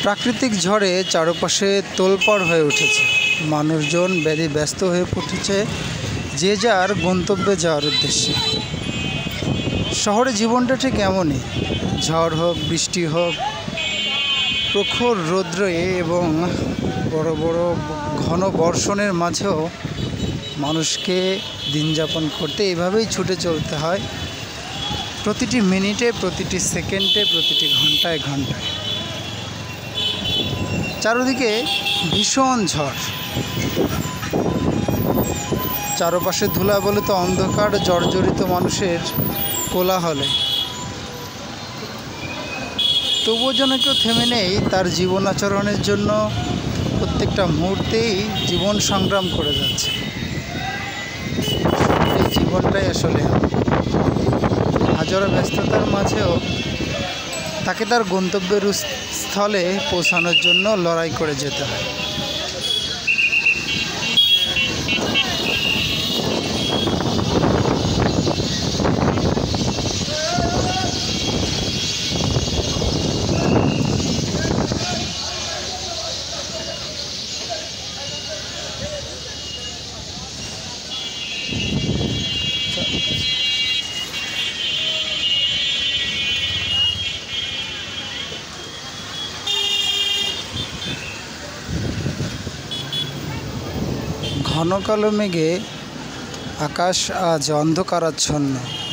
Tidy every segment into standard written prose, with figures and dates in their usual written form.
প্রাকৃতিক ঝড়ে চারপাশে তোলপাড় হয়ে উঠেছে। মানুষজন ব্যস্ত হয়ে উঠেছে যে যার গন্তব্যে যাওয়ার উদ্দেশ্যে। শহরে জীবনটা ঠিক এমনই, ঝড় হোক, বৃষ্টি হোক, প্রখর রৌদ্রে এবং বড় বড় ঘন বর্ষণের মাঝেও মানুষকে দিন যাপন করতে এভাবেই ছুটে চলতে হয়, প্রতিটি মিনিটে, প্রতিটি সেকেন্ডে, প্রতিটি ঘন্টায় ঘন্টায়। চারদিকে ভীষণ ঝড়, চারপাশে ধুলাবলিত অন্ধকার, জর্জরিত মানুষের কোলাহলে। তবুও যেন কেউ থেমে নেই তার জীবন আচরণের জন্য। প্রত্যেকটা মুহূর্তেই জীবন সংগ্রাম করে যাচ্ছে। এই জীবনটাই আসলে হাজারো ব্যস্ততার মাঝেও তাকে তার গন্তব্যের স্থলে পৌঁছানোর জন্য লড়াই করে যেতে হয়। ঘন কালো মেঘে আকাশ আজ অন্ধকারাচ্ছন্ন।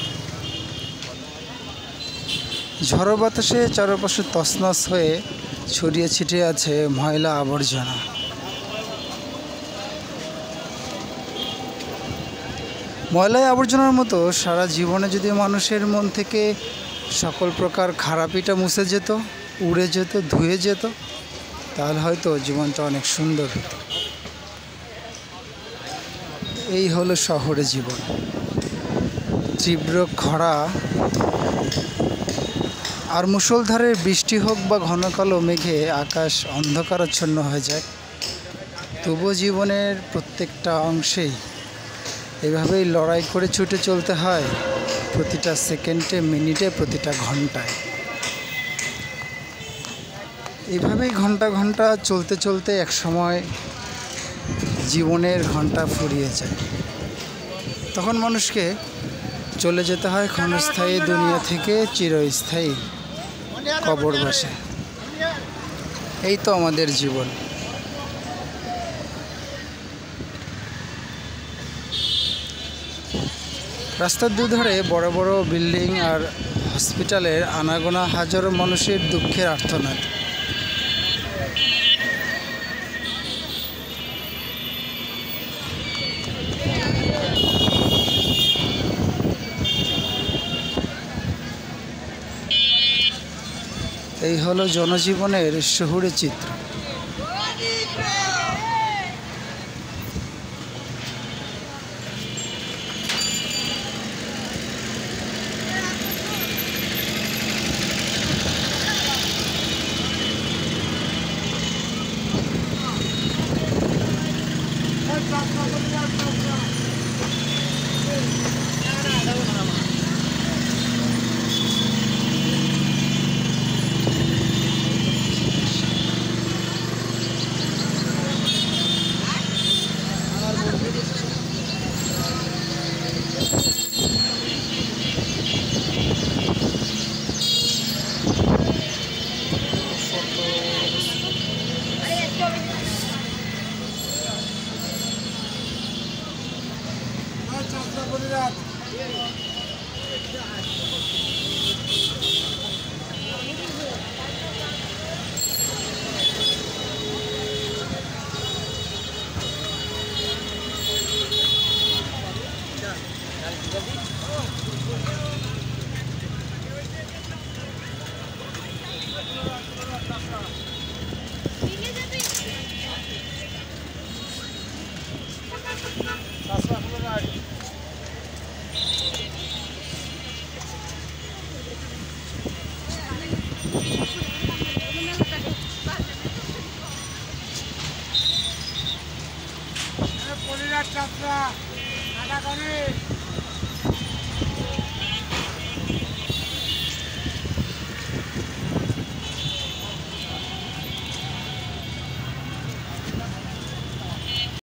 ঝড়ো বাতাসে চারপাশে তছনছ হয়ে ছড়িয়ে ছিটিয়ে আছে ময়লা আবর্জনা। ময়লায় আবর্জনার মতো সারা জীবনে যদি মানুষের মন থেকে সকল প্রকার খারাপিটা মুছে যেত, উড়ে যেত, ধুয়ে যেত, তাহলে হয়তো জীবনটা অনেক সুন্দর হতো। এই হলো শহরে জীবন। তীব্র খরা আর মুষলধারের বৃষ্টি হোক বা ঘন কালো মেঘে আকাশ অন্ধকারাচ্ছন্ন হয়ে যায়, তবুও জীবনের প্রত্যেকটা অংশেই এভাবেই লড়াই করে ছুটে চলতে হয়, প্রতিটা সেকেন্ডে, মিনিটে, প্রতিটা ঘন্টায়। এভাবেই ঘন্টা ঘন্টা চলতে চলতে এক সময় জীবনের ঘন্টা ফুরিয়ে যায়। তখন মানুষকে চলে যেতে হয় ক্ষণস্থায়ী দুনিয়া থেকে চিরস্থায়ী কবরবাসে। এই তো আমাদের জীবন। রাস্তার দুধারে বড় বড় বিল্ডিং আর হসপিটালের আনাগোনা হাজারো মানুষের দুঃখের আর্তনাদ। এই হলো জনজীবনের শহুরে চিত্র।